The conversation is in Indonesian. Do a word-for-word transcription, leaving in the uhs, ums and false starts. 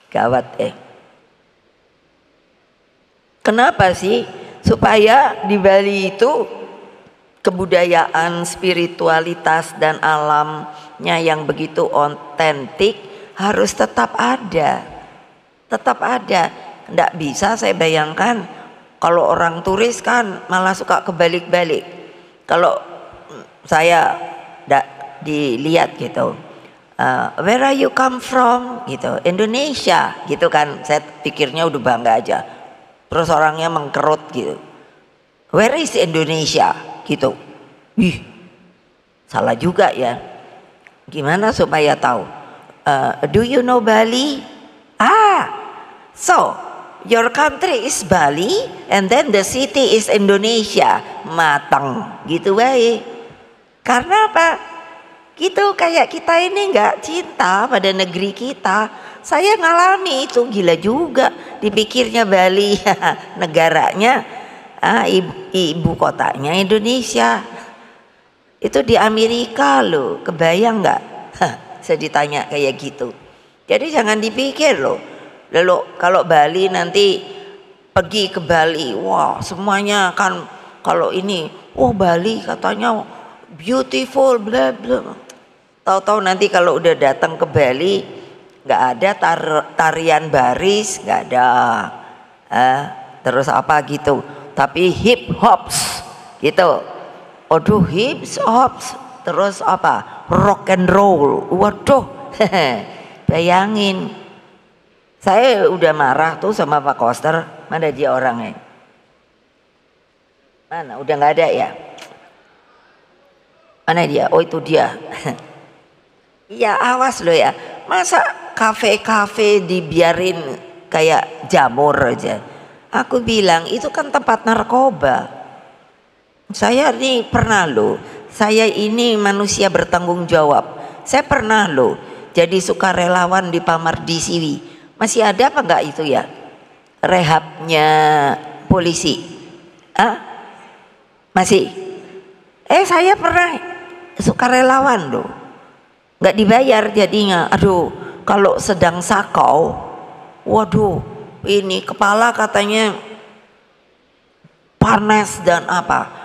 Gawat eh. Kenapa sih? Supaya di Bali itu kebudayaan, spiritualitas dan alamnya yang begitu otentik harus tetap ada. Tetap ada. Nggak bisa saya bayangkan kalau orang turis kan malah suka kebalik-balik. Kalau saya nggak dilihat gitu, uh, where are you come from gitu, Indonesia gitu kan, saya pikirnya udah bangga aja. Terus orangnya mengkerut gitu, where is Indonesia gitu. Wih, salah juga ya. Gimana supaya tahu? Uh, do you know Bali? Ah, so your country is Bali and then the city is Indonesia. Matang gitu baik. Karena apa? Gitu kayak kita ini nggak cinta pada negeri kita. Saya ngalami itu, gila juga. Dipikirnya Bali negaranya, ah, ibu, ibu kotanya Indonesia. Itu di Amerika loh, kebayang nggak? Saya ditanya kayak gitu. Jadi jangan dipikir loh. Lalu kalau Bali nanti pergi ke Bali, wah semuanya kan kalau ini, oh Bali katanya beautiful, bla bla. Tahu-tahu nanti kalau udah datang ke Bali nggak ada tar tarian baris, nggak ada, eh, terus apa gitu. Tapi hip hops gitu. Aduh hip hops, terus apa? Rock and roll. Waduh, bayangin. Saya udah marah tuh sama Pak Koster. Mana dia orangnya? Mana? Udah nggak ada ya? Mana dia? Oh itu dia. Iya awas loh ya. Masa kafe-kafe dibiarin kayak jamur aja? Aku bilang itu kan tempat narkoba. Saya ini pernah loh. Saya ini manusia bertanggung jawab. Saya pernah loh jadi sukarelawan di Pamardisiwi. Masih ada apa enggak itu ya? Rehabnya polisi. Ah? Masih? Eh saya pernah sukarelawan loh. Nggak dibayar jadinya. Aduh, kalau sedang sakau, waduh, ini kepala katanya panas dan apa.